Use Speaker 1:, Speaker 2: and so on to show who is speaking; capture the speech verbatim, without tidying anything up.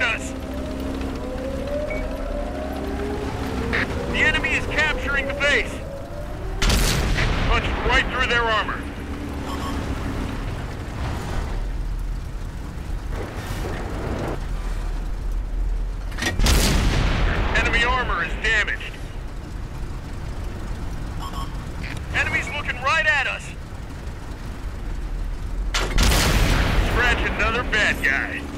Speaker 1: us! The enemy is capturing the base! Punched right through their armor. Enemy armor is damaged. Enemy's looking right at us! Scratch another bad guy.